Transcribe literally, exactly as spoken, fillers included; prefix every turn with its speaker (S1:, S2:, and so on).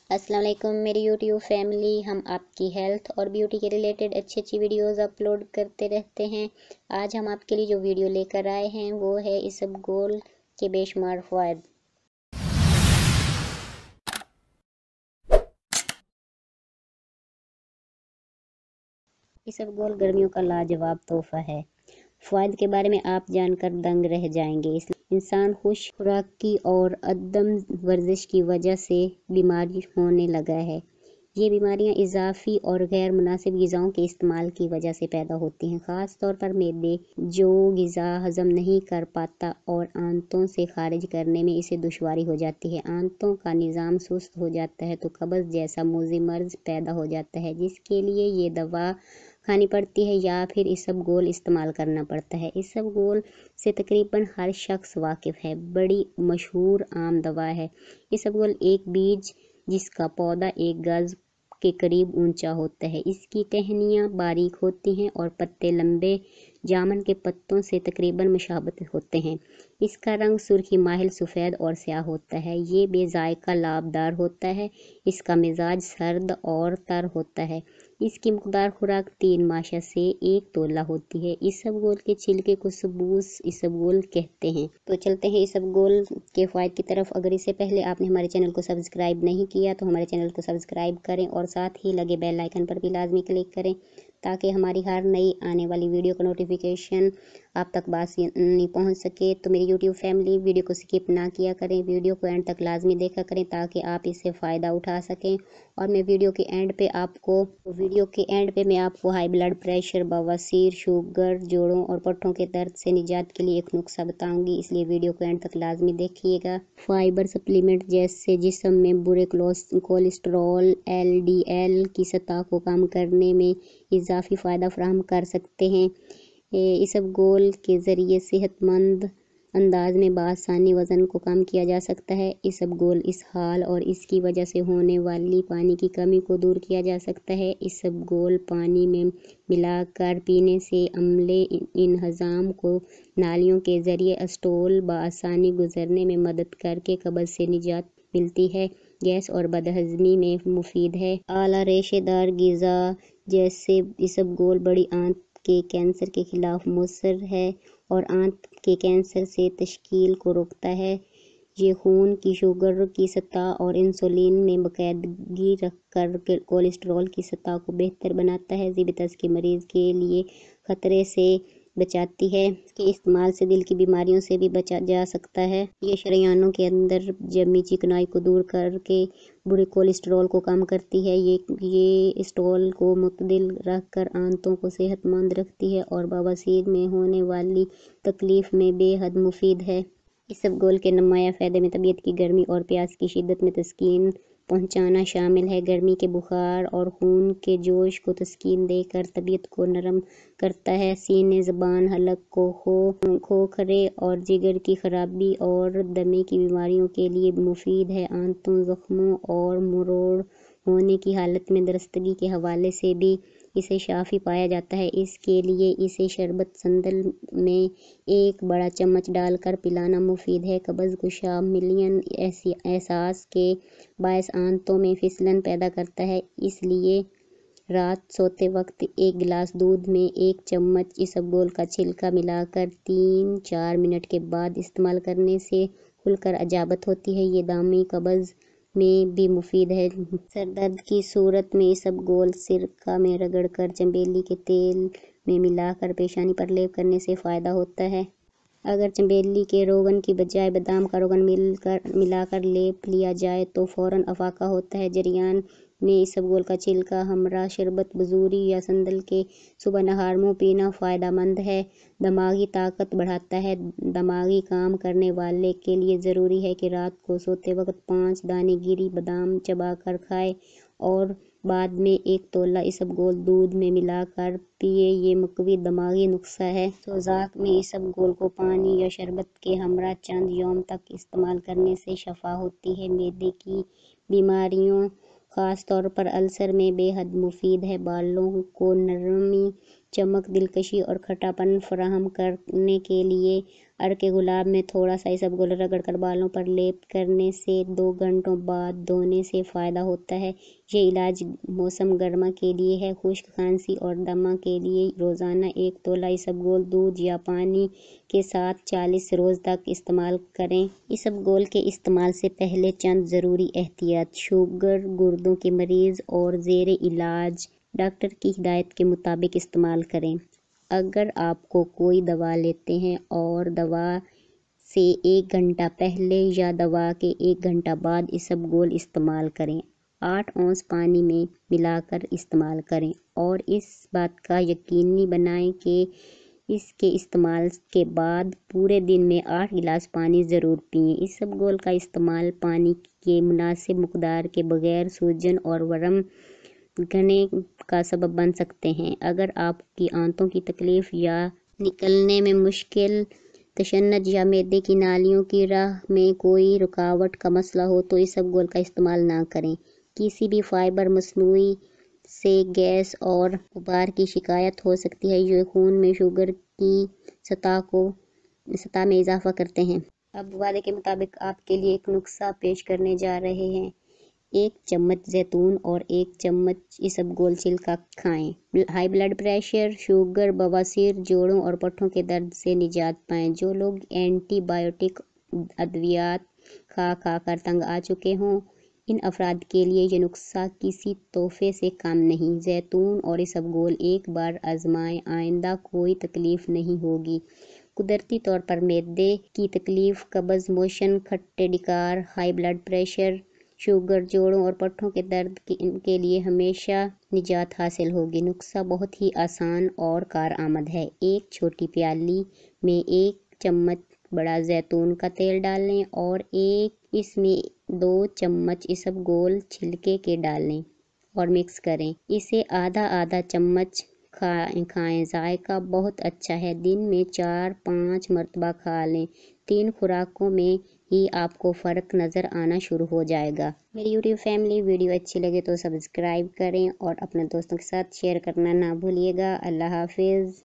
S1: السلام علیکم میری یوٹیوب فیملی، ہم آپ کی ہیلتھ اور بیوٹی کے ریلیٹڈ اچھی اچھی ویڈیوز اپلوڈ کرتے رہتے ہیں۔ آج ہم آپ کے لیے جو ویڈیو لے کر آئے ہیں وہ ہے اسبگول کے بے شمار فوائد۔ اسبگول گرمیوں کا لاجواب تحفہ ہے۔ فوائد کے بارے میں آپ جان کر دنگ رہ جائیں گے۔ انسان خوش خوراکی اور عدم ورزش کی وجہ سے بیماری ہونے لگا ہے۔ یہ بیماریاں اضافی اور غیر مناسب غذاؤں کے استعمال کی وجہ سے پیدا ہوتی ہیں، خاص طور پر معدے جو غذا ہضم نہیں کر پاتا اور آنتوں سے خارج کرنے میں اسے دشواری ہو جاتی ہے۔ آنتوں کا نظام سست ہو جاتا ہے تو قبض جیسا موذی مرض پیدا ہو جاتا ہے، جس کے لیے یہ دوا کھانی پڑتی ہے یا پھر اسبگول استعمال کرنا پڑتا ہے۔ اسبگول سے تقریباً ہر شخص واقف ہے، بڑی مشہور عام دوا ہے۔ اسبگول ایک بیج جس کا پودا ایک گز کے قریب اونچا ہوتا ہے، اس کی ٹہنیاں باریک ہوتی ہیں اور پتے لمبے جامن کے پتوں سے تقریباً مشابہت ہوتے ہیں۔ اس کا رنگ سرخی مائل سفید اور سیاہ ہوتا ہے۔ یہ بے ذائقہ لابدار ہوتا ہے۔ اس کا مزاج سرد اور تر ہوتا ہے۔ اس کی مقدار خوراک تین ماشا سے ایک تولہ ہوتی ہے۔ اسبگول کے چھلکے کو سبوس اسبگول کہتے ہیں۔ تو چلتے ہیں اسبگول کے فوائد کی طرف۔ اگر اس سے پہلے آپ نے ہمارے چینل کو سبسکرائب نہیں کیا تو ہمارے چینل کو سبسکرائب کریں اور ساتھ ہی لگے بیل آئیکن پر بھی لازمی کلک کریں تاکہ ہماری ہر نئی آنے والی ویڈیو کا نوٹیفیکیشن آپ تک بآسانی پہنچ سکے۔ تو میری یوٹیوب فیملی ویڈیو کو سکپ نہ کیا کریں، ویڈیو کو اینڈ تک لازمی دیکھا کریں تاکہ آپ اس سے فائدہ اٹھا سکیں۔ اور میں ویڈیو کے اینڈ پہ آپ کو ویڈیو کے اینڈ پہ میں آپ کو ہائی بلڈ پریشر، بواسیر، شوگر، جوڑوں اور پٹھوں کے درد سے نجات کے لیے ایک نسخہ بتاؤں گی، اس لیے ویڈیو کو اینڈ تک لازمی دیکھیے گا۔ فائبر سپلیمنٹ جیسے جسم میں برے کولیسٹرول ایل ڈی ایل کی سطح کو کم کرنے میں اضافی فائدہ فراہم کر سکتے ہیں۔ اسبگول کے ذریعے صحت مند انداز میں بآسانی وزن کو کم کیا جا سکتا ہے۔ اسبگول اسہال اور اس کی وجہ سے ہونے والی پانی کی کمی کو دور کیا جا سکتا ہے۔ اسبگول پانی میں ملا کر پینے سے عملے انہضام کو نالیوں کے ذریعے اسٹول بآسانی گزرنے میں مدد کر کے قبض سے نجات ملتی ہے۔ گیس اور بدہضمی میں مفید ہے۔ اعلیٰ ریشے دار غذا جیسے اسبگول بڑی آنت کے کینسر کے خلاف مؤثر ہے اور آنت کے کینسر سے تشکیل کو روکتا ہے۔ یہ خون کی شوگر کی سطح اور انسولین میں باقاعدگی رکھ کر کولیسٹرول کی سطح کو بہتر بناتا ہے۔ ذیابیطس کے مریض کے لیے خطرے سے بچاتی ہے۔ اس کے استعمال سے دل کی بیماریوں سے بھی بچا جا سکتا ہے۔ یہ شریانوں کے اندر جمی چکنائی کو دور کر کے برے کولیسٹرول کو کم کرتی ہے۔ یہ یہ اسٹول کو معتدل رکھ کر آنتوں کو صحت مند رکھتی ہے اور بواسیر میں ہونے والی تکلیف میں بے حد مفید ہے۔ اسبگول کے نمایاں فائدے میں طبیعت کی گرمی اور پیاس کی شدت میں تسکین پہنچانا شامل ہے۔ گرمی کے بخار اور خون کے جوش کو تسکین دے کر طبیعت کو نرم کرتا ہے۔ سینے، زبان، حلق کو کھوکھرے اور جگر کی خرابی اور دمے کی بیماریوں کے لیے مفید ہے۔ آنتوں، زخموں اور مروڑ ہونے کی حالت میں درستگی کے حوالے سے بھی اسے شافی پایا جاتا ہے۔ اس کے لیے اسے شربت سندل میں ایک بڑا چمچ ڈال کر پلانا مفید ہے۔ قبض کشا ملین احساس کے باعث آنتوں میں پھسلن پیدا کرتا ہے، اس لیے رات سوتے وقت ایک گلاس دودھ میں ایک چمچ اسبگول کا چھلکا ملا کر تین چار منٹ کے بعد استعمال کرنے سے کھل کر اجابت ہوتی ہے۔ یہ دامی قبض میں بھی مفید ہے۔ سر درد کی صورت میں اسبگول سرکہ میں رگڑ کر چنبیلی کے تیل میں ملا کر پیشانی پر لیپ کرنے سے فائدہ ہوتا ہے۔ اگر چنبیلی کے روغن کی بجائے بادام کا روغن مل کر ملا کر لیپ لیا جائے تو فوراً افاقہ ہوتا ہے۔ جریان میں اسبگول کا چھلکا ہمراہ شربت بزوری یا سندل کے صبح نہار منہ پینا فائدہ مند ہے۔ دماغی طاقت بڑھاتا ہے۔ دماغی کام کرنے والے کے لیے ضروری ہے کہ رات کو سوتے وقت پانچ دانے گری بادام چبا کر کھائے اور بعد میں ایک تولہ اسبگول دودھ میں ملا کر پیے۔ یہ مقوی دماغی نسخہ ہے۔ سوزاک میں اسبگول کو پانی یا شربت کے ہمراہ چند یوم تک استعمال کرنے سے شفا ہوتی ہے۔ معدے کی بیماریوں خاص طور پر السر میں بے حد مفید ہے۔ بالوں کو نرمی चमक, दिलकशी और खट्टापन फराहम करने के लिए अर्क गुलाब में थोड़ा सा इसबगोल रगड़कर बालों पर लेप करने से दो घंटों बाद धोने से फ़ायदा होता है। ये इलाज मौसम गर्मा के लिए है। खुश्क खांसी और दमा के लिए रोज़ाना एक तोला इसबगोल दूध या पानी के साथ चालीस रोज़ तक इस्तेमाल करें। इसबगोल के इस्तेमाल से पहले चंद ज़रूरी एहतियात। शुगर, गुर्दों के मरीज़ और ज़ेरे इलाज डॉक्टर की हिदायत के मुताबिक इस्तेमाल करें। अगर आपको कोई दवा लेते हैं और दवा से एक घंटा पहले या दवा के एक घंटा बाद इसबगोल इस्तेमाल करें। आठ औंस पानी में मिलाकर इस्तेमाल करें और इस बात का यकीनी बनाएं कि इसके इस्तेमाल के बाद पूरे दिन में आठ गिलास पानी ज़रूर पिएं। इसबगोल का इस्तेमाल पानी के मुनासिब मकदार के बगैर सूजन और वरम घने का सबब बन सकते हैं। अगर आपकी आंतों की तकलीफ या निकलने में मुश्किल, तशन्नुज या मैदे की नालियों की राह में कोई रुकावट का मसला हो तो इसबगोल का इस्तेमाल ना करें। किसी भी फाइबर मसनूई से गैस और उबार की शिकायत हो सकती है जो खून में शुगर की सतह को सतह में इजाफा करते हैं। अब वादे के मुताबिक आपके लिए एक नुस्खा पेश करने जा रहे हैं। एक चम्मच जैतून और एक चम्मच इसबगोल छिलका खाएं। हाई ब्लड प्रेशर, शुगर, बवासीर, जोड़ों और पट्टों के दर्द से निजात पाएं। जो लोग एंटीबायोटिक अद्वियात खा खा कर तंग आ चुके हों, इन अफराद के लिए ये नुस्खा किसी तोहफे से कम नहीं। जैतून और इसबगोल एक बार आजमाएं, आइंदा कोई तकलीफ नहीं होगी। कुदरती तौर पर मैदे की तकलीफ, कब्ज़, मोशन, खट्टे डिकार, हाई ब्लड प्रेशर, शुगर, जोड़ों और पट्टों के दर्द के इनके लिए हमेशा निजात हासिल होगी। नुस्खा बहुत ही आसान और कारआमद है। एक छोटी प्याली में एक चम्मच बड़ा जैतून का तेल डालें और एक इसमें दो चम्मच इसबगोल छिलके के डालें और मिक्स करें। इसे आधा आधा चम्मच खाएं खाएं जायका बहुत अच्छा है। दिन में चार पाँच मरतबा खा लें। तीन खुराकों में ही आपको फ़र्क नज़र आना शुरू हो जाएगा। मेरी यूट्यूब फैमिली, वीडियो अच्छी लगे तो सब्सक्राइब करें और अपने दोस्तों के साथ शेयर करना ना भूलिएगा। अल्लाह हाफिज़।